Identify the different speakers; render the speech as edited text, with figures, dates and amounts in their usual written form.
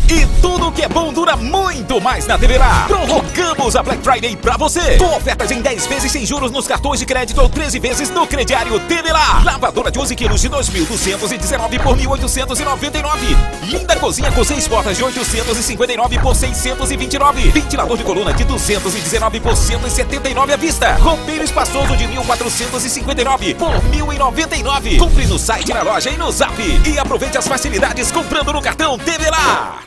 Speaker 1: E tudo que é bom dura muito mais na TV Lá. Prorrogamos a Black Friday pra você, com ofertas em 10 vezes sem juros nos cartões de crédito ou 13 vezes no crediário TV Lá. Lavadora de 11 quilos de 2.219 por 1.899. Linda cozinha com 6 portas de 859 por 629. Ventilador de coluna de 219 por 179 à vista. Roupeiro espaçoso de 1.459 por 1.099. Compre no site, na loja e no Zap. E aproveite as facilidades comprando no cartão TV Lá.